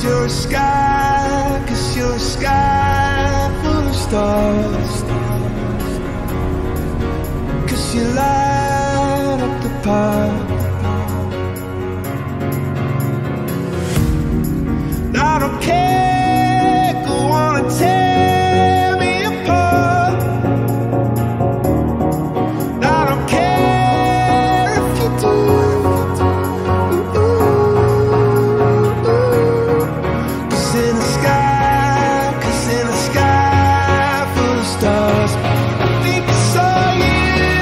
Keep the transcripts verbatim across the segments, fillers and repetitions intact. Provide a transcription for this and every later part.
you're a sky, cause you're a sky full of stars. Cause you light up the park. I don't care, go on and tear me apart. I don't care if you do. Cause in the sky, cause in the sky full of stars, I think I saw you.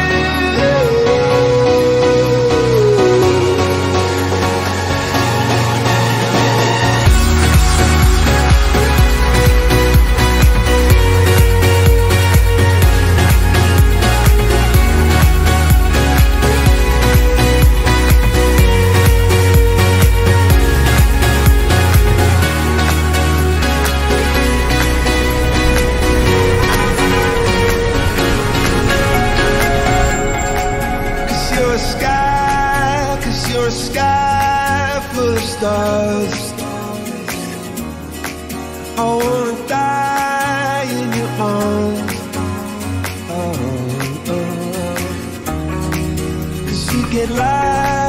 You're a sky full of stars. I wanna die in your arms. Oh, oh. Cause you get light